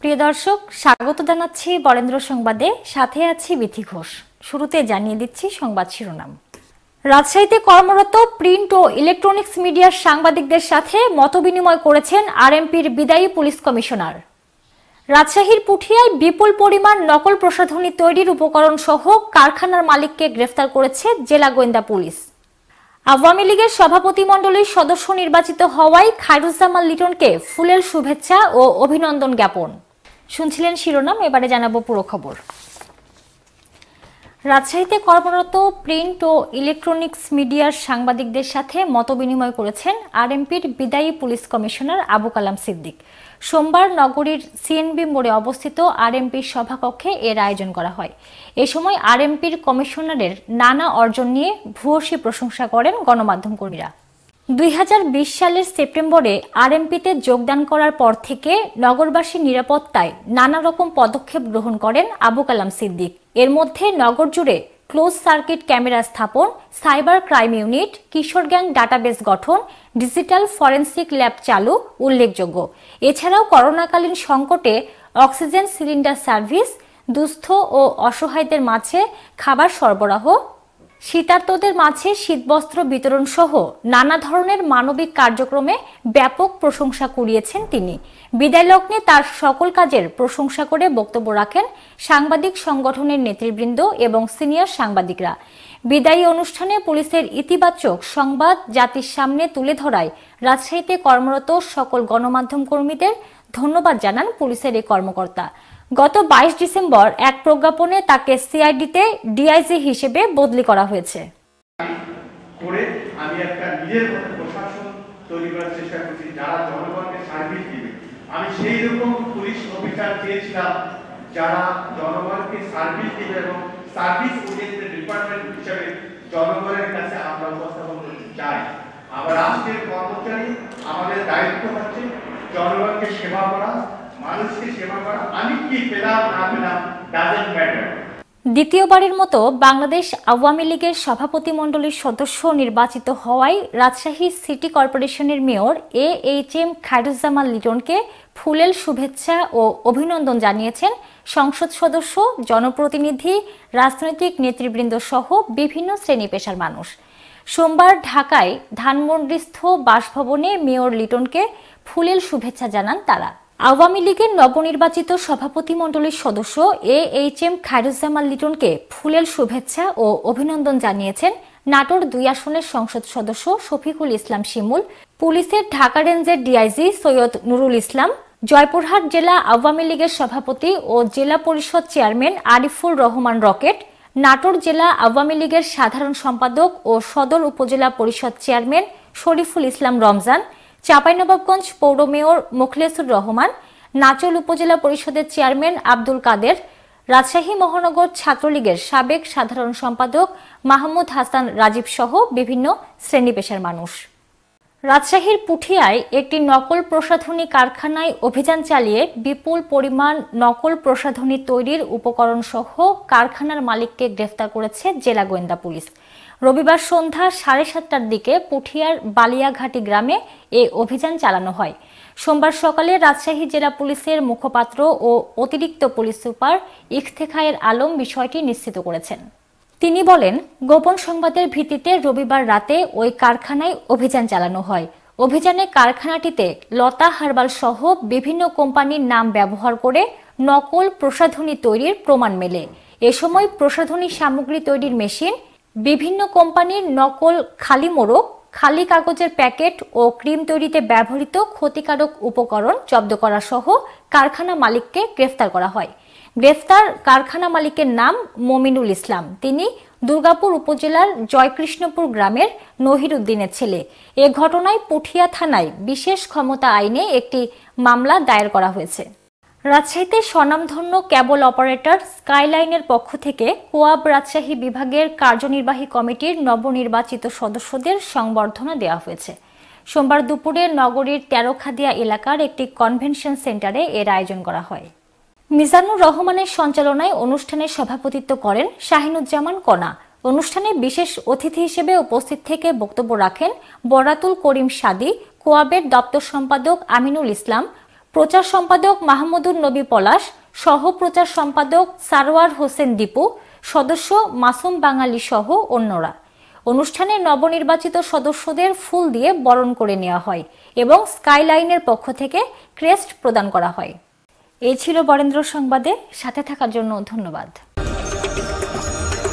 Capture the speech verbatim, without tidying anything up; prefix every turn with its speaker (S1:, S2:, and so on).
S1: প্রিয় দর্শক, স্বাগত জানাচ্ছি বরেন্দ্র সংবাদে। সাথে আছি বিথি ঘোষ। শুরুতে জানিয়ে দিচ্ছি সংবাদ শিরোনাম। রাজশাহীতে কর্মরত প্রিন্ট ও ইলেকট্রনিক্স মিডিয়ার সাংবাদিকদের সাথে মতবিনিময় করেছেন আরএমপির বিদায়ী পুলিশ কমিশনার। রাজশাহীর পুঠিয়ায় বিপুল পরিমাণ নকল প্রসাধনী তৈরির উপকরণ সহ কারখানার মালিককে গ্রেফতার করেছে জেলা গোয়েন্দা পুলিশ। আওয়ামী লীগের সভাপতিমণ্ডলীর সদস্য নির্বাচিত হওয়ায় খায়রুজ্জামান লিটনকে ফুলেল শুভেচ্ছা ও অভিনন্দন জ্ঞাপন। শুনছিলেন শিরোনাম, এবারে জানাবো পুরো খবর। রাজশাহীতে কর্মরত প্রিন্ট ও ইলেকট্রনিক্স মিডিয়ার সাংবাদিকদের সাথে মতবিনিময় করেছেন আরএমপির বিদায়ী পুলিশ কমিশনার আবু কালাম সিদ্দিক। সোমবার নগরীর সিএনবি মোড়ে অবস্থিত আরএমপির সভাকক্ষে এর আয়োজন করা হয়। এ সময় আরএমপির কমিশনারের নানা অর্জন নিয়ে ভূয়সী প্রশংসা করেন গণমাধ্যম কর্মীরা। দুই হাজার বিশ সালের সেপ্টেম্বরে আরএমপিতে যোগদান করার পর থেকে নগরবাসীর নিরাপত্তায় নানা রকম পদক্ষেপ গ্রহণ করেন আবু কালাম সিদ্দিক। এর মধ্যে নগর জুড়ে ক্লোজ সার্কিট ক্যামেরা স্থাপন, সাইবার ক্রাইম ইউনিট, কিশোর গ্যাং ডাটাবেস গঠন, ডিজিটাল ফরেনসিক ল্যাব চালু উল্লেখযোগ্য। এছাড়াও করোনাকালীন সংকটে অক্সিজেন সিলিন্ডার সার্ভিস, দুস্থ ও অসহায়দের মাঝে খাবার সরবরাহ, শীতার্তদের মাঝে শীতবস্ত্র বিতরণ সহ নানা ধরনের মানবিক কার্যক্রমে ব্যাপক প্রশংসা কুড়িয়েছেন তিনি। বিদায় লগ্নে তার সকল কাজের প্রশংসা করে বক্তব্য রাখেন সাংবাদিক সংগঠনের নেতৃবৃন্দ এবং সিনিয়র সাংবাদিকরা। বিদায়ী অনুষ্ঠানে পুলিশের ইতিবাচক সংবাদ জাতির সামনে তুলে ধরায় রাজশাহীতে কর্মরত সকল গণমাধ্যম কর্মীদের ধন্যবাদ জানান পুলিশের এই কর্মকর্তা। গত বাইশ ডিসেম্বর এক প্রজ্ঞাপনে তাকে সিআইডিতে ডিআইজি হিসেবে বদলি করা হয়েছে।
S2: করে আমি একটা নিজের মতো প্রশাসন তৈরি করার চেষ্টা করছি যারা জনগণকে সার্ভিস দিবে। আমি সেই রকম পুলিশ অফিসার চেয়েছিলাম যারা জনগণকে সার্ভিস দিবে এবং সার্ভিস ওরিয়েন্টেড ডিপার্টমেন্ট হিসেবে জনগণের কাছে আমরা উপস্থাপন করতে চাই। আবার আজকের কর্মচারী আমাদের দায়িত্ব হচ্ছে জনগণকে সেবা করা, মানুষকে সেবা করা। আমি কি পেলাম না পেলাম ডাজন্ট ম্যাটার।
S1: দ্বিতীয়বারের মতো বাংলাদেশ আওয়ামী লীগের সভাপতিমণ্ডলীর সদস্য নির্বাচিত হওয়ায় রাজশাহী সিটি কর্পোরেশনের mayor A H M Khairuzzaman লিটনকে ফুলেল শুভেচ্ছা ও অভিনন্দন জানিয়েছেন সংসদ সদস্য, জনপ্রতিনিধি, রাজনৈতিক নেতৃবৃন্দ সহ বিভিন্ন শ্রেণী পেশার মানুষ। সোমবার ঢাকায় ধানমন্ডিস্থ বাসভবনে মেয়র লিটনকে ফুলেল শুভেচ্ছা জানান তারা। আওয়ামী লীগের নবনির্বাচিত সভাপতিমণ্ডলীর সদস্য এ এইচ এম খায়রুজ্জামান লিটনকে ফুলেল শুভেচ্ছা ও অভিনন্দন জানিয়েছেন নাটোর দুই আসনের সংসদ সদস্য শফিকুল ইসলাম শিমুল, পুলিশের ঢাকা রেঞ্জের ডিআইজি সৈয়দ নুরুল ইসলাম, জয়পুরহাট জেলা আওয়ামী লীগের সভাপতি ও জেলা পরিষদ চেয়ারম্যান আরিফুর রহমান রকেট, নাটোর জেলা আওয়ামী লীগের সাধারণ সম্পাদক ও সদর উপজেলা পরিষদ চেয়ারম্যান শরীফুল ইসলাম রমজান, চাঁপাইনবাবগঞ্জ পৌর মেয়র মোখলেসুর রহমান, নাচল উপজেলা পরিষদের চেয়ারম্যান আব্দুল কাদের, রাজশাহী মহানগর ছাত্রলীগের সাবেক সাধারণ সম্পাদক মাহমুদ হাসান রাজীব সহ বিভিন্ন শ্রেণী পেশার মানুষ। রাজশাহীর পুঠিয়ায় একটি নকল প্রসাধনী কারখানায় অভিযান চালিয়ে বিপুল পরিমাণ নকল প্রসাধনী তৈরির উপকরণ সহ কারখানার মালিককে গ্রেফতার করেছে জেলা গোয়েন্দা পুলিশ। রবিবার সন্ধ্যা সাড়ে সাতটার দিকে পুঠিয়ার বালিয়াঘাটি গ্রামে এ অভিযান চালানো হয়। সোমবার সকালে রাজশাহী জেলা পুলিশের মুখপাত্র ও অতিরিক্ত পুলিশ সুপার ইফতেখায়ের আলম বিষয়টি নিশ্চিত করেছেন। তিনি বলেন, গোপন সংবাদের ভিত্তিতে রবিবার রাতে ওই কারখানায় অভিযান চালানো হয়। অভিযানে কারখানাটিতে লতা হার্বাল সহ বিভিন্ন কোম্পানির নাম ব্যবহার করে নকল প্রসাধনী তৈরির প্রমাণ মেলে। এ সময় প্রসাধনী সামগ্রী তৈরির মেশিন, বিভিন্ন কোম্পানির নকল খালি মোড়ক, খালি কাগজের প্যাকেট ও ক্রিম তৈরিতে ব্যবহৃত ক্ষতিকারক উপকরণ জব্দ করা সহ কারখানা মালিককে গ্রেফতার করা হয়। গ্রেফতার কারখানা মালিকের নাম মমিনুল ইসলাম। তিনি দুর্গাপুর উপজেলার জয়কৃষ্ণপুর গ্রামের নহির উদ্দিনের ছেলে। এ ঘটনায় পুঠিয়া থানায় বিশেষ ক্ষমতা আইনে একটি মামলা দায়ের করা হয়েছে। রাজশাহীতে স্বনামধন্য কেবল অপারেটর স্কাইলাইনের পক্ষ থেকে কোয়াব রাজশাহী বিভাগের কার্যনির্বাহী কমিটির নবনির্বাচিত সদস্যদের সংবর্ধনা দেওয়া হয়েছে। সোমবার দুপুরে নগরীর তেরোখাদিয়া এলাকার একটি কনভেনশন সেন্টারে এর আয়োজন করা হয়। মিজানুর রহমানের সঞ্চালনায় অনুষ্ঠানে সভাপতিত্ব করেন শাহিনুজ্জামান কণা। অনুষ্ঠানে বিশেষ অতিথি হিসেবে উপস্থিত থেকে বক্তব্য রাখেন বরাতুল করিম সাদি, কোয়াবের দপ্তর সম্পাদক আমিনুল ইসলাম, প্রচার সম্পাদক মাহমুদুর নবী পলাশ, সহ প্রচার সম্পাদক সারোয়ার হোসেন দীপু, সদস্য মাসুম বাঙালি সহ অন্যরা। অনুষ্ঠানে নবনির্বাচিত সদস্যদের ফুল দিয়ে বরণ করে নেওয়া হয় এবং স্কাইলাইনের পক্ষ থেকে ক্রেস্ট প্রদান করা হয়। এই ছিল বরেন্দ্র সংবাদে, সাথে থাকার জন্য ধন্যবাদ।